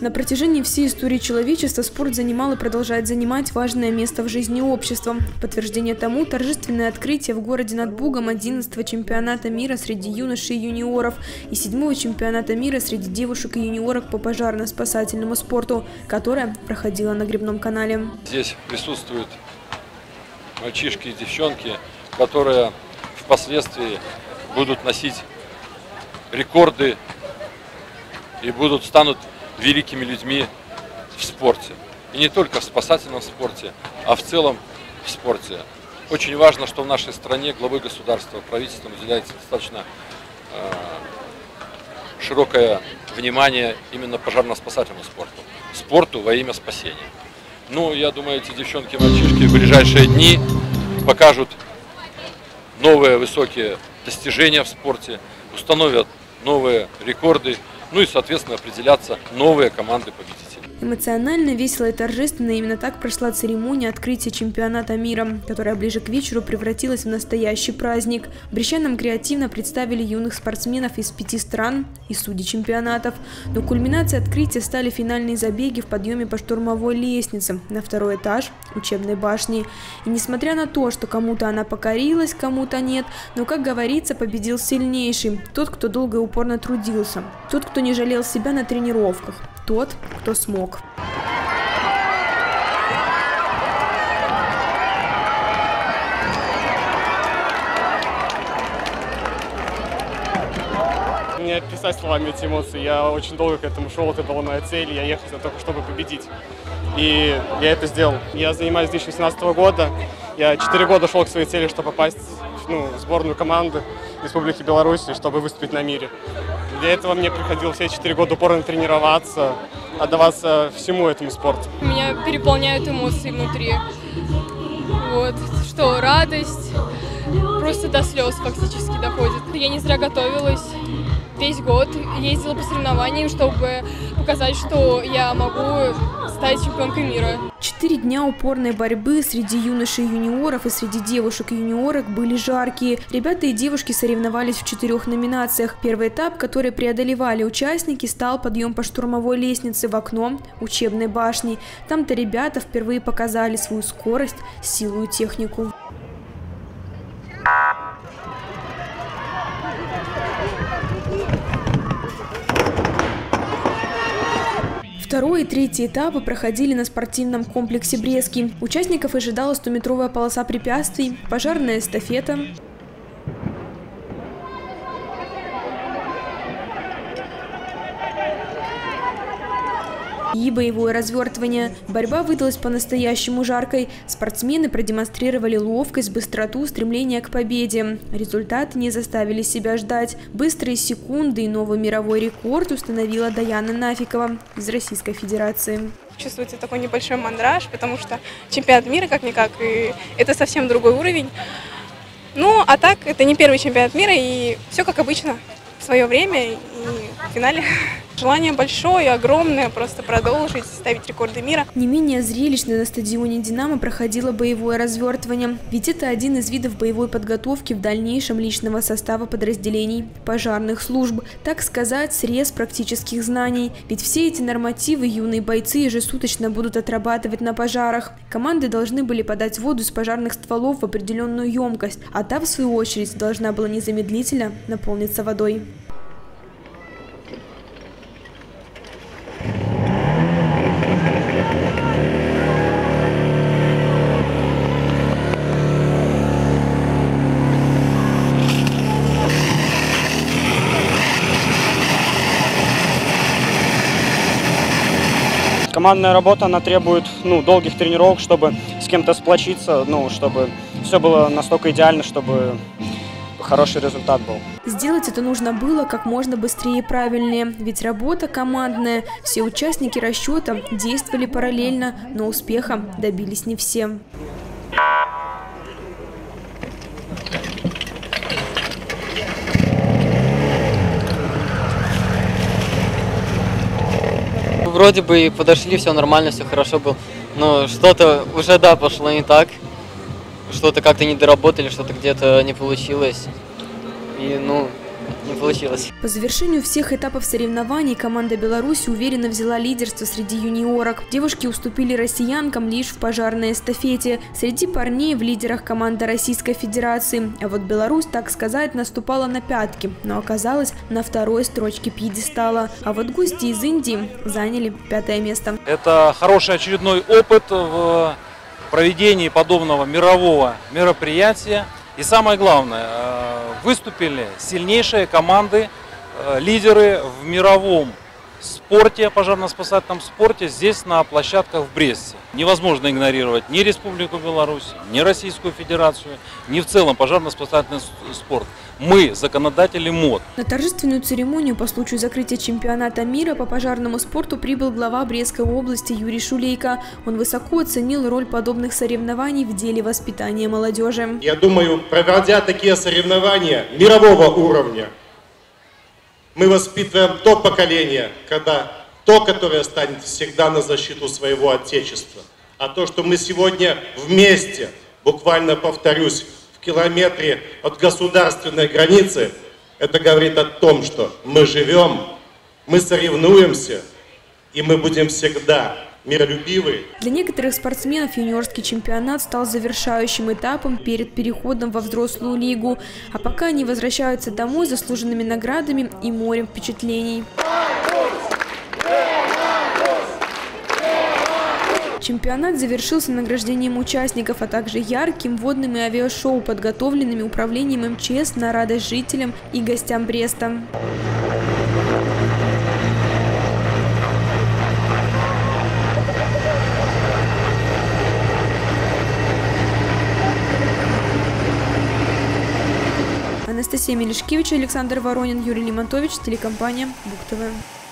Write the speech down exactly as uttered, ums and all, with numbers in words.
На протяжении всей истории человечества спорт занимал и продолжает занимать важное место в жизни общества. Подтверждение тому – торжественное открытие в городе над Бугом одиннадцатого чемпионата мира среди юношей и юниоров и седьмого чемпионата мира среди девушек и юниорок по пожарно-спасательному спорту, которое проходило на Гребном канале. Здесь присутствуют мальчишки и девчонки, которые впоследствии будут носить рекорды и будут станут великими людьми в спорте. И не только в спасательном спорте, а в целом в спорте. Очень важно, что в нашей стране главой государства, правительством уделяется достаточно э, широкое внимание именно пожарно-спасательному спорту. Спорту во имя спасения. Ну, я думаю, эти девчонки и мальчишки в ближайшие дни покажут новые высокие достижения в спорте, установят новые рекорды, ну и, соответственно, определятся новые команды-победители. Эмоционально, весело и торжественно именно так прошла церемония открытия чемпионата мира, которая ближе к вечеру превратилась в настоящий праздник. Брестчанам креативно представили юных спортсменов из пяти стран и судей чемпионатов. Но кульминацией открытия стали финальные забеги в подъеме по штурмовой лестнице на второй этаж учебной башни. И несмотря на то, что кому-то она покорилась, кому-то нет, но, как говорится, победил сильнейший, тот, кто долго и упорно трудился, тот, кто не жалел себя на тренировках, тот, кто смог. Не описать словами эти эмоции. Я очень долго к этому шел, это была моя цель, я ехал сюда только чтобы победить. И я это сделал. Я занимаюсь с две тысячи восемнадцатого года. Я четыре года шел к своей цели, чтобы попасть ну, в сборную команды Республики Беларусь, чтобы выступить на мире. Для этого мне приходилось все четыре года упорно тренироваться, отдаваться всему этому спорту. Меня переполняют эмоции внутри. Вот, что радость просто до слез фактически доходит. Я не зря готовилась. Весь год ездила по соревнованиям, чтобы показать, что я могу стать чемпионкой мира. Четыре дня упорной борьбы среди юношей и юниоров и среди девушек и юниорок были жаркие. Ребята и девушки соревновались в четырех номинациях. Первый этап, который преодолевали участники, стал подъем по штурмовой лестнице в окно учебной башни. Там-то ребята впервые показали свою скорость, силу и технику. Второй и третий этапы проходили на спортивном комплексе «Брестский». Участников ожидала стометровая полоса препятствий, пожарная эстафета, и боевое развертывание. Борьба выдалась по-настоящему жаркой. Спортсмены продемонстрировали ловкость, быстроту, стремление к победе. Результаты не заставили себя ждать. Быстрые секунды и новый мировой рекорд установила Даяна Нафикова из Российской Федерации. Чувствуется такой небольшой мандраж, потому что чемпионат мира как-никак, и это совсем другой уровень. Ну, а так, это не первый чемпионат мира, и все как обычно, в свое время и в финале. Желание большое, огромное, просто продолжить, ставить рекорды мира. Не менее зрелищно на стадионе «Динамо» проходило боевое развертывание. Ведь это один из видов боевой подготовки в дальнейшем личного состава подразделений пожарных служб. Так сказать, срез практических знаний. Ведь все эти нормативы юные бойцы ежесуточно будут отрабатывать на пожарах. Команды должны были подать воду из пожарных стволов в определенную емкость, а та, в свою очередь, должна была незамедлительно наполниться водой. Командная работа, она требует ну, долгих тренировок, чтобы с кем-то сплочиться, ну, чтобы все было настолько идеально, чтобы хороший результат был. Сделать это нужно было как можно быстрее и правильнее, ведь работа командная, все участники расчета действовали параллельно, но успеха добились не все. Вроде бы и подошли, все нормально, все хорошо было, но что-то уже, да, пошло не так, что-то как-то не доработали, что-то где-то не получилось, и, ну, не получилось. По завершению всех этапов соревнований команда Беларуси уверенно взяла лидерство среди юниорок. Девушки уступили россиянкам лишь в пожарной эстафете. Среди парней в лидерах команда Российской Федерации. А вот Беларусь, так сказать, наступала на пятки, но оказалась на второй строчке пьедестала. А вот гости из Индии заняли пятое место. Это хороший очередной опыт в проведении подобного мирового мероприятия. И самое главное, выступили сильнейшие команды, лидеры в мировом спорте, пожарно-спасательном спорте, здесь на площадках в Бресте. Невозможно игнорировать ни Республику Беларусь, ни Российскую Федерацию, ни в целом пожарно-спасательный спорт. Мы законодатели МОД. На торжественную церемонию по случаю закрытия чемпионата мира по пожарному спорту прибыл глава Брестской области Юрий Шулейко. Он высоко оценил роль подобных соревнований в деле воспитания молодежи. Я думаю, проводя такие соревнования мирового уровня, мы воспитываем то поколение, когда то, которое станет всегда на защиту своего Отечества. А то, что мы сегодня вместе, буквально повторюсь, в километре от государственной границы, это говорит о том, что мы живем, мы соревнуемся, и мы будем всегда миролюбивые. Для некоторых спортсменов юниорский чемпионат стал завершающим этапом перед переходом во взрослую лигу. А пока они возвращаются домой с заслуженными наградами и морем впечатлений. Чемпионат завершился награждением участников, а также ярким водным и авиашоу, подготовленными управлением эм че эс на радость жителям и гостям Бреста. Анастасия Мелешкевич, Александр Воронин, Юрий Лимонтович, телекомпания БугТВ.